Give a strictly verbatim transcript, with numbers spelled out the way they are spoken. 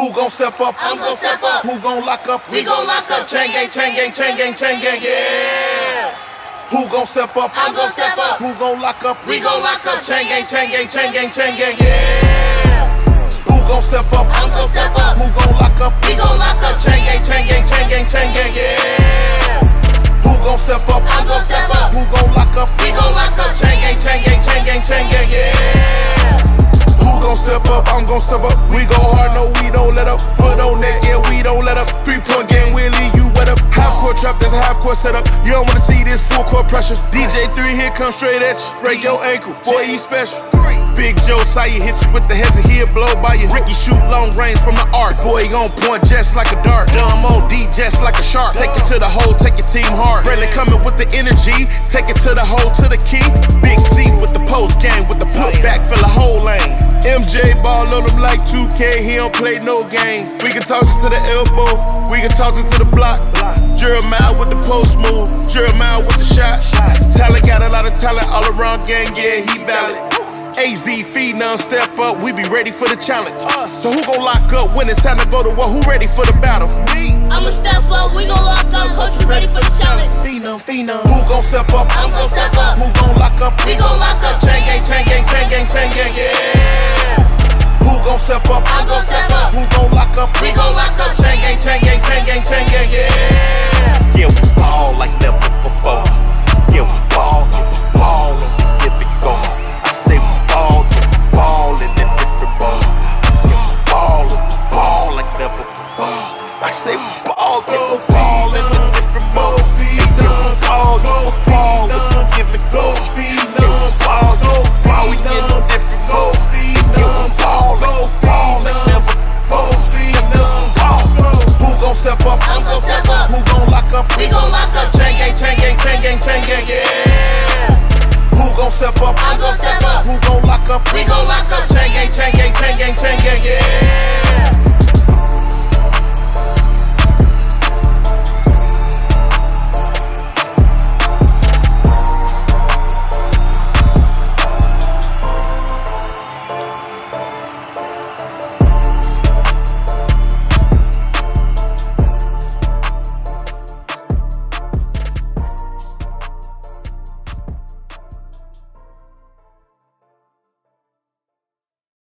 Who gon' step up? I'm gon' step up. Who gon' lock up? We gon' lock up. Chain gang, chain gang, chain gang, chain gang, yeah. Who gon' step up? I'm gon' step up. Who gon' lock up? We gon' lock up. Chain gang, chain gang, chain gang, chain gang, yeah. Who gon' step up? I'm gon' step up. Who gon' lock up? We gon' lock up. Chain gang, chain gang, chain gang, chain gang, yeah. Who gon' step up? I'm gon' step up. Who gon' lock up? We gon' lock up. Chain gang, chain gang, chain gang, chain gang, yeah. Who gon' step up? I'm gon' step up. We go hard, no, we don't let up. Foot on neck, yeah, we don't let up. Three point game, we'll leave you wet up. Half court trap, that's a half court setup. You don't wanna see this full court pressure. D J three here, come straight at you. Break your ankle, boy, he special. Big Joe Sire hit you with the heads and he'll blow by you. Ricky shoot long range from the arc. Boy, he gon' point just like a dart. Dumb on D just like a shark. Take it to the hole, take your team hard. Really coming with the energy. Take it to the hole, to the key. Big Z with the post game, with the putback, fill the whole lane. M J ball on him like two K, he don't play no games. We can toss it to the elbow, we can toss it to the block. Jeremiah with the post move, Jeremiah with the shot. Talent got a lot of talent all around gang, yeah, he valid. A Z Phenoms step up, we be ready for the challenge. So who gon' lock up when it's time to go to war? Who ready for the battle? Me. I'ma step up, we gon' lock up. Coach, you ready for the challenge? Phenom, Phenom. Who gon' step up? I'm gon' step up. Who gon' lock up? We gon' lock up. Chain gang, chain gang, chain gang, chain gang, yeah. Who gon' step up? I'm gon' step up.